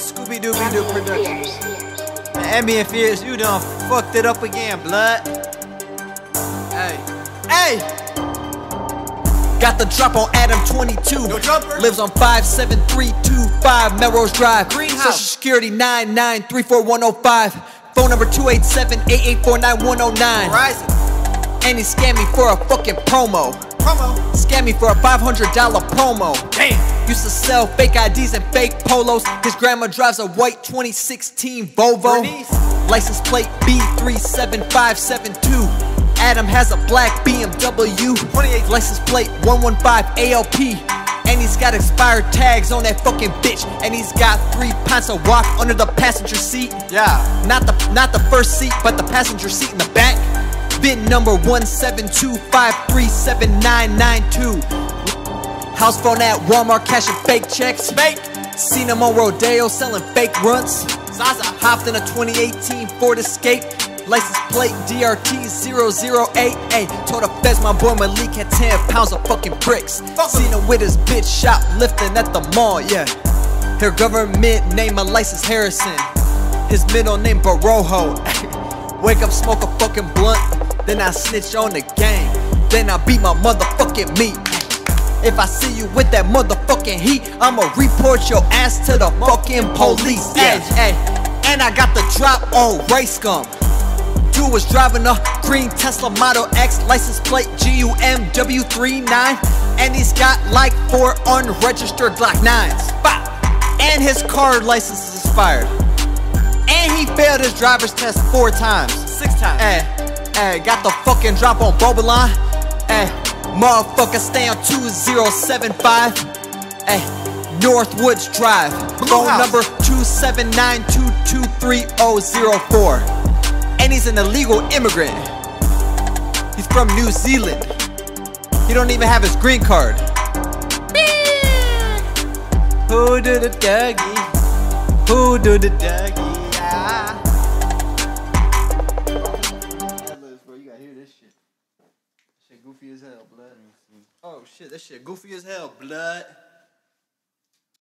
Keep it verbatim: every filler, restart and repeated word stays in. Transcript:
Scooby-Dooby-Doo Productions. Man, Emmy and Fierce, you done fucked it up again, blood. Hey, hey! Got the drop on Adam twenty-two. No jumper. Lives on five seven three two five Melrose Drive. Greenhouse. Social Security nine nine three four one oh five. Phone number two eight seven eight eight four nine one oh nine. Verizon. And he scammed me for a fucking promo. Promo. Scammed me for a five hundred dollar promo. Damn. Used to sell fake I Ds and fake polos. His grandma drives a white twenty sixteen Volvo. Bernice. License plate B three seven five seven two. Adam has a black B M W. twenty-eight. License plate one one five A L P. And he's got expired tags on that fucking bitch. And he's got three pints of wok under the passenger seat. Yeah. Not the not the first seat, but the passenger seat in the back. V I N number one seven two five three seven nine nine two. House phone at Walmart cashing fake checks. Fake. Seen him on Rodeo selling fake runts. Zaza. Hopped in a twenty eighteen Ford Escape. License plate D R T zero zero eight eight. Told the feds my boy Malik had ten pounds of fucking bricks. Fuck Seen him with his bitch shoplifting at the mall, yeah. Her government name a license Harrison. His middle name Barojo. Wake up, smoke a fucking blunt. Then I snitch on the gang. Then I beat my motherfucking meat. If I see you with that motherfucking heat, I'ma report your ass to the fucking police. Yeah. Hey, hey. And I got the drop on Race Scum. Dude was driving a green Tesla Model X, license plate G U M W thirty-nine. And he's got like four unregistered Glock nines. Bop. And his car license is expired. And he failed his driver's test four times. Six times. Hey, hey, got the fucking drop on Bobalon. Hey, motherfucker, stay on two zero seven five. Hey, Northwoods Drive. Blue Phone House. number two seven nine two two three zero zero four. And he's an illegal immigrant. He's from New Zealand. He don't even have his green card. Who do the Dougie? Who do the Dougie? Yeah. Bro, you gotta hear this shit. Shit goofy as hell, blood. Oh shit, that shit goofy as hell, blood.